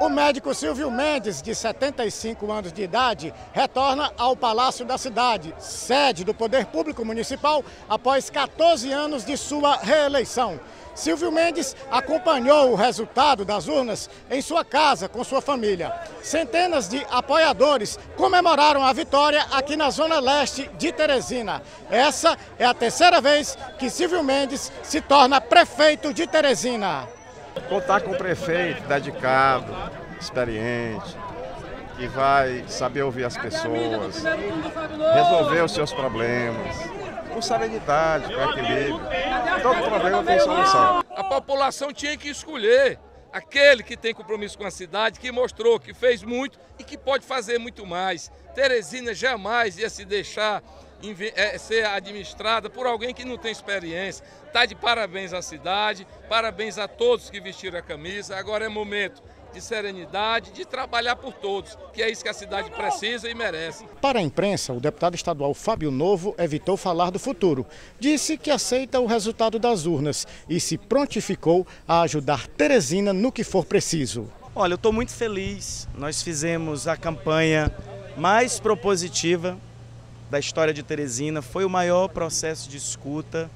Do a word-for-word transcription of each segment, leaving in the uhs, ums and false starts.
O médico Silvio Mendes, de setenta e cinco anos de idade, retorna ao Palácio da Cidade, sede do Poder Público Municipal, após quatorze anos de sua reeleição. Silvio Mendes acompanhou o resultado das urnas em sua casa com sua família. Centenas de apoiadores comemoraram a vitória aqui na Zona Leste de Teresina. Essa é a terceira vez que Silvio Mendes se torna prefeito de Teresina. Contar com um prefeito dedicado, experiente, que vai saber ouvir as pessoas, resolver os seus problemas, com serenidade, com equilíbrio. Todo problema tem solução. A população tinha que escolher aquele que tem compromisso com a cidade, que mostrou que fez muito e que pode fazer muito mais. Teresina jamais ia se deixar ser administrada por alguém que não tem experiência. Está de parabéns à cidade, parabéns a todos que vestiram a camisa. Agora é momento de serenidade, de trabalhar por todos, que é isso que a cidade precisa e merece. Para a imprensa, o deputado estadual Fábio Novo evitou falar do futuro. Disse que aceita o resultado das urnas e se prontificou a ajudar Teresina no que for preciso. Olha, eu estou muito feliz. Nós fizemos a campanha mais propositiva da história de Teresina, foi o maior processo de escuta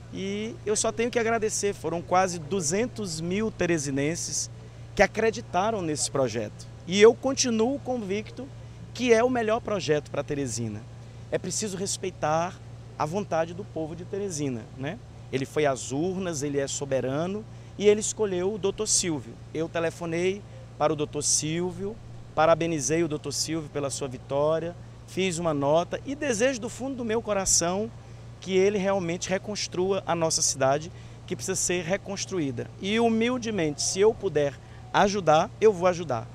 e eu só tenho que agradecer. Foram quase duzentos mil teresinenses que acreditaram nesse projeto. E eu continuo convicto que é o melhor projeto para Teresina. É preciso respeitar a vontade do povo de Teresina, né? Ele foi às urnas, ele é soberano e ele escolheu o doutor Silvio. Eu telefonei para o doutor Silvio, parabenizei o doutor Silvio pela sua vitória, fiz uma nota e desejo do fundo do meu coração que ele realmente reconstrua a nossa cidade, que precisa ser reconstruída. E humildemente, se eu puder ajudar, eu vou ajudar.